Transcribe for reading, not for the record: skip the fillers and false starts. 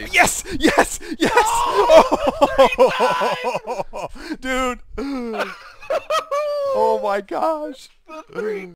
Yes! Yes! Yes! Oh, Dude! Oh my gosh! the three